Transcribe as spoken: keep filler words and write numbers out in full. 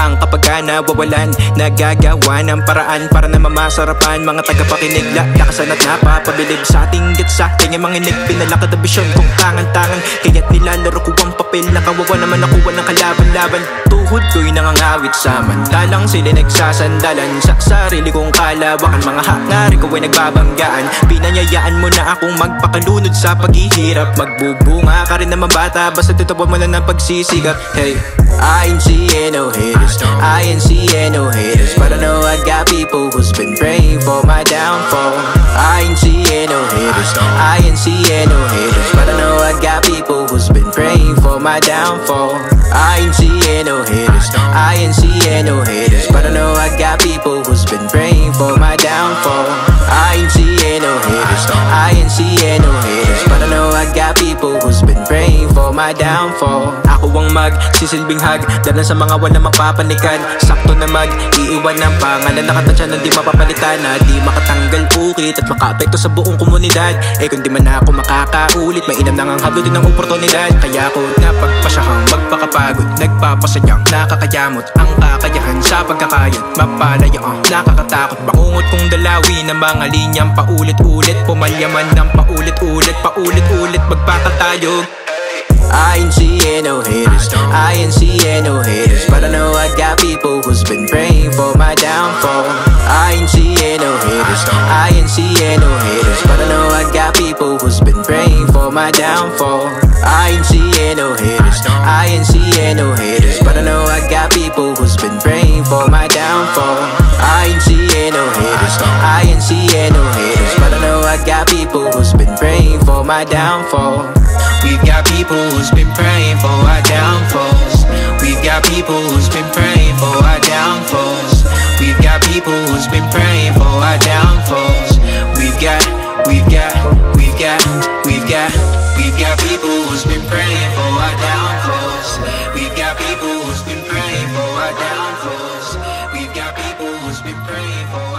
lamang kapag ka nawawalan. Nagagawa ng paraan para na mamasarapan mga tagapakinig. Lakasan at napapabilib sa ating gitsa. Kanya manginig, pinalakad ang bisyon kung tangan-tangan. Kaya't nilalaro ko ang papel, nakawawa naman ako walang kalaban-laban. Tuhod ko'y nangangawit samantalang sila nagsasandalan sa sarili kong kalawakan. Mga hangarin ko ay nagbabanggaan. Pinanyayaan mo na akong magpakalunod sa paghihirap. Magbubunga ka rin naman bata, basta tutupan mo lang ng pagsisigap. Hey, I ain't seeing no haters, I ain't seeing no haters, but I know I got people who's been praying for my downfall. I ain't seeing no haters, I ain't seeing no haters, but I know I got people who's been praying for my downfall. I ain't seeing no haters, I ain't seeing no haters, but I know I got people who's been praying for my downfall. I ain't seeing no haters, I ain't seeing no haters, but I know I got people who's been praying for my downfall. Ako ang magsisilbing hag, dahil sa mga wala mapapanikan. Sakto na mag-iiwan ng pangalan, nakatansya na di mapapalitan, na di makatanggal ukit at makaapekto sa buong komunidad. Eh kung di man ako makakaulit, mainam nang ang hablo din ng oportunidad. Kaya ako napagpasyahang magpakapagod, nagpapasadyang nakakayamot ang kakayahan sa pagkakayat. Mapalaya ang nakakatakot, bangungot kong dalawi ng mga linyang paulit-ulit, pumalyaman ng paulit-ulit, paulit-ulit magpakatayog. I ain't seeing no haters, I ain't seeing no haters, but I know I got people who's been praying for my downfall. I ain't seeing no haters, I ain't seeing no haters, but I know I got people who's been praying for my downfall. I ain't seeing no haters, I ain't seeing no haters, but I know I got people who's been praying for my downfall. I ain't seeing no haters, I ain't seeing no haters, but I know I got people who's been praying for my downfall. We've got people who's been praying for our downfalls. We've got people who's been praying for our downfalls. We've got people who's been praying for our downfalls. We've got, we've got, we've got, we've got, we've got people who's been praying for our downfalls. We've got people who's been praying for our downfalls. We've got people who's been praying for